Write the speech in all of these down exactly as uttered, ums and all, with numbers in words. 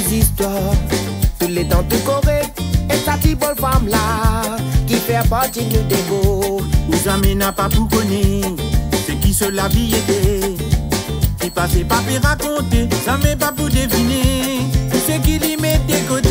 des histoires, tous les temps de Corée, et sa petite bonne femme là, qui fait partie de nous des beaux. Nous amis n'a pas pour connaître, c'est qui se la vie était, qui passait pas pour raconter, ça m'est pas pour deviner, c'est qui lui met des côtés.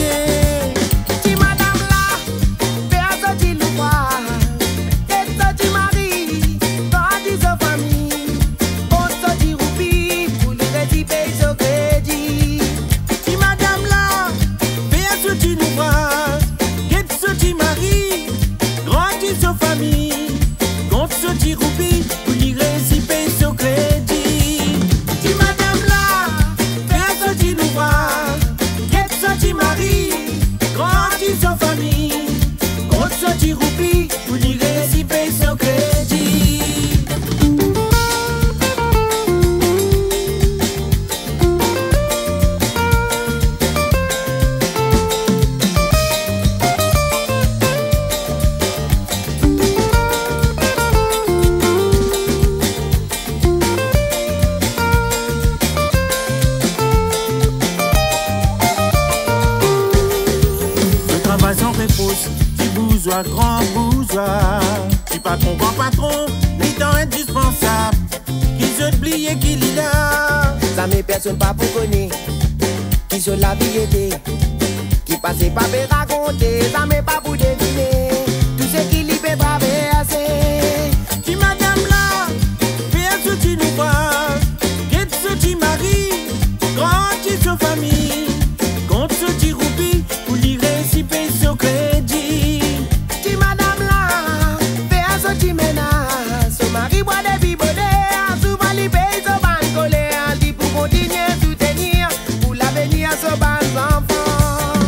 Sans réponse, petit bourgeois, grand bourgeois, petit patron, grand patron, les temps indispensables, qui se plie et qui lit là. Ça m'est personne pas pour connaître, qui sur la vie était, qui passait pas pour raconter, ça m'est pas pour deviner, tout ce qui lui fait traverser. Qui madame là, fait ce qui nous voit, qu'est ce qui marie, grand qui se famille, contre ce qui roupie, pour lire si paye ce crédit. Qui madame là, fait ce qui menace, son mari boit des bibonets, souvent il paye son ban collé, dit pour continuer soutenir, pour l'avenir son ban enfant.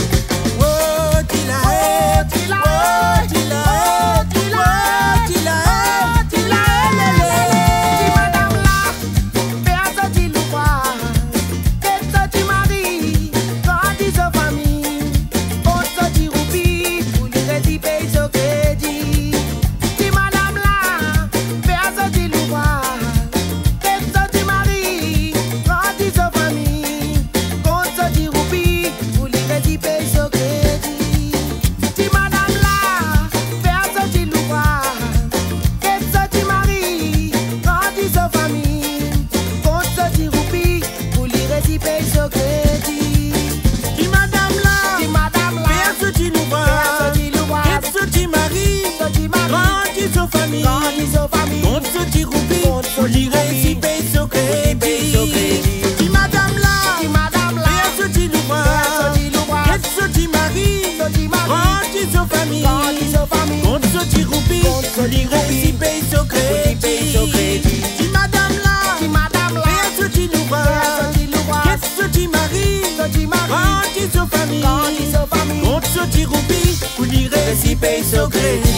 Oh, qui la Oh, qui la oh, qui la Oh, qui la oh, qui la Oh, qui la Qui madame là, fait ce qui nous voit, fait ce qui marie, quand dit sa famille, on se dit roupi, pour lui résiper ce crédit. Qui madame là, fait ce qui nous voit, fait ce qui marie, quand dit sa famille, on se dit roupi, pour lui résiper ce crédit. Qui madame là, fait ce qui nous voit, fait ce qui marie, quand dit sa famille, on se dit roupi, pour lui résiper ce crédit. Qui madame là, Qui madame là, fait ce qui nous voit, fait ce qui nous voit, qu'est ce qui marie, ce qui marie, grand qui se famille, quand dit sa famille, contre ce qui roupie, Contre ce pour qui lire roupie, si paye ce paye ce crédit. crédit. Qui madame là, Qui madame là, fait ce qui nous voit, fait ce qui nous voit, qu'est ce qui marie, ce qui marie, grand qui se famille, quand dit sa famille, contre ce qui roupie, Contre ce pour qui lire roupie, si paye ce paye ce crédit. crédit. Qui madame là, Qui madame là, fait ce qui nous voit, fait ce qui nous voit, qu'est ce qui marie, ce qui marie, grand qui se famille, quand dit sa famille, contre ce qui roupie, pour lire si paye ce crédit.